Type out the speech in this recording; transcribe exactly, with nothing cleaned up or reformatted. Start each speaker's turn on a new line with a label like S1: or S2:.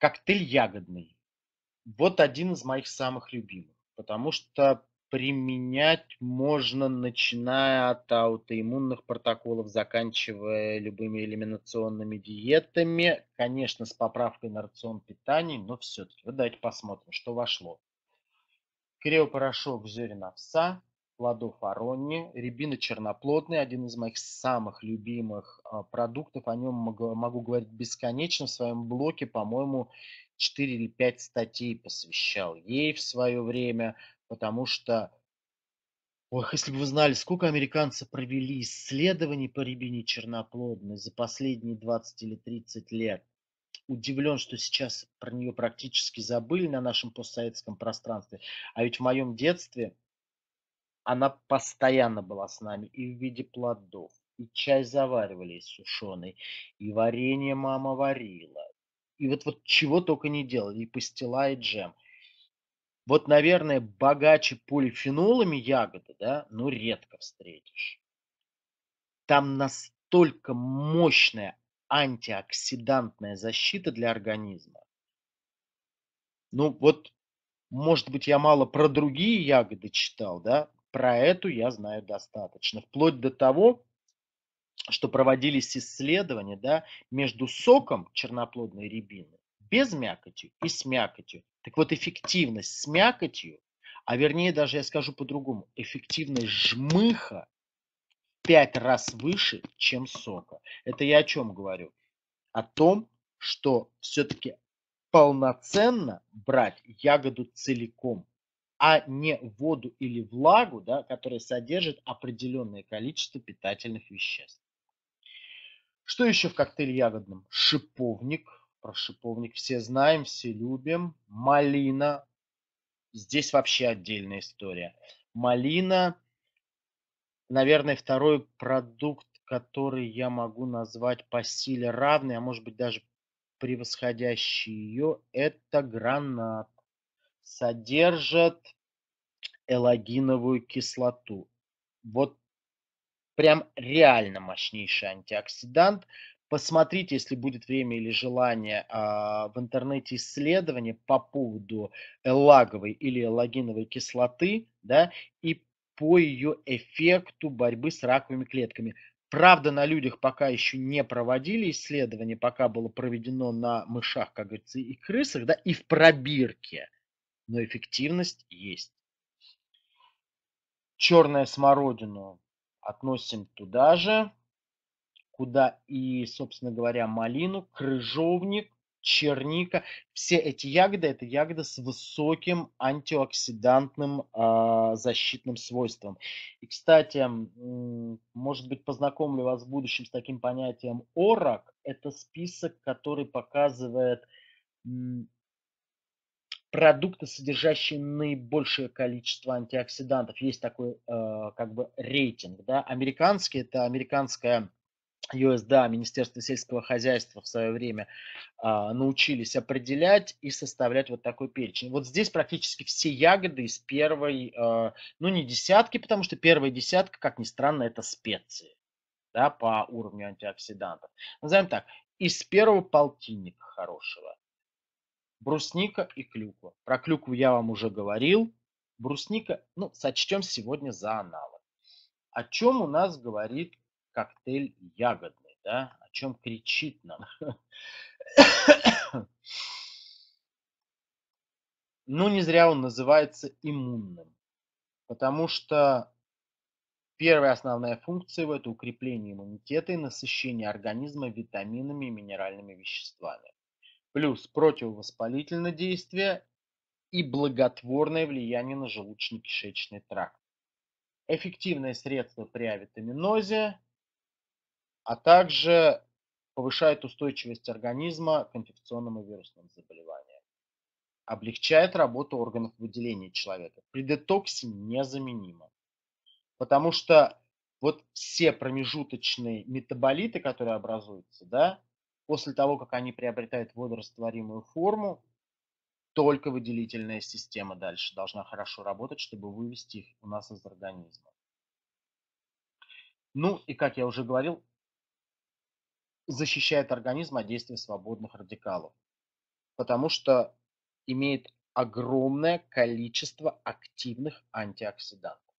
S1: Коктейль ягодный. Вот один из моих самых любимых, потому что применять можно, начиная от аутоиммунных протоколов, заканчивая любыми элиминационными диетами. Конечно, с поправкой на рацион питания, но все-таки. Вот давайте посмотрим, что вошло. Криопорошок зерен овса, плодов аронии, рябина черноплодная, один из моих самых любимых а, продуктов. О нем могу, могу говорить бесконечно. В своем блоге, по-моему, четыре или пять статей посвящал ей в свое время, потому что, ох, если бы вы знали, сколько американцы провели исследований по рябине черноплодной за последние двадцать или тридцать лет. Удивлен, что сейчас про нее практически забыли на нашем постсоветском пространстве. А ведь в моем детстве она постоянно была с нами и в виде плодов, и чай заваривали из сушеный, и варенье мама варила. И вот, вот чего только не делали, и пастила, и джем. Вот, наверное, богаче полифенолами ягоды, да, ну, редко встретишь. Там настолько мощная антиоксидантная защита для организма. Ну, вот, может быть, я мало про другие ягоды читал, да, про эту я знаю достаточно. Вплоть до того, что проводились исследования, да, между соком черноплодной рябины без мякоти и с мякотью. Так вот, эффективность с мякотью, а вернее даже я скажу по-другому, эффективность жмыха в пять раз выше, чем сока. Это я о чем говорю? О том, что все-таки полноценно брать ягоду целиком, а не воду или влагу, да, которая содержит определенное количество питательных веществ. Что еще в коктейле ягодном? Шиповник. Про шиповник все знаем, все любим. Малина. Здесь вообще отдельная история. Малина, наверное, второй продукт, который я могу назвать по силе равный, а может быть даже превосходящий ее, это гранат. Содержит эллагиновую кислоту. Вот прям реально мощнейший антиоксидант. Посмотрите, если будет время или желание, а, в интернете исследования по поводу эллаговой или эллагиновой кислоты, да, и по ее эффекту борьбы с раковыми клетками. Правда, на людях пока еще не проводили исследования, пока было проведено на мышах, как говорится, и крысах, да, и в пробирке, но эффективность есть. Черная смородину относим туда же, куда и, собственно говоря, малину, крыжовник, черника. Все эти ягоды — это ягоды с высоким антиоксидантным а, защитным свойством. И, кстати, м, может быть, познакомлю вас в будущем с таким понятием ОРАК. Это список, который показывает м, продукты, содержащие наибольшее количество антиоксидантов. Есть такой э, как бы рейтинг, да. Американский — это американская ю эс ди эй, Министерство сельского хозяйства в свое время а, научились определять и составлять вот такой перечень. Вот здесь практически все ягоды из первой, а, ну не десятки, потому что первая десятка, как ни странно, это специи, да, по уровню антиоксидантов. Назовем так, из первого полтинника хорошего. Брусника и клюква. Про клюкву я вам уже говорил. Брусника, ну, сочтем сегодня за аналог. О чем у нас говорит коктейль ягодный, да? О чем кричит нам? Ну, не зря он называется иммунным, потому что первая основная функция его — это укрепление иммунитета и насыщение организма витаминами и минеральными веществами. Плюс противовоспалительное действие и благотворное влияние на желудочно-кишечный тракт. Эффективное средство при авитаминозе, а также повышает устойчивость организма к инфекционным и вирусным заболеваниям. Облегчает работу органов выделения человека. При детоксе незаменимо. Потому что вот все промежуточные метаболиты, которые образуются, да, после того, как они приобретают водорастворимую форму, только выделительная система дальше должна хорошо работать, чтобы вывести их у нас из организма. Ну и, как я уже говорил, защищает организм от действия свободных радикалов. потому что имеет огромное количество активных антиоксидантов.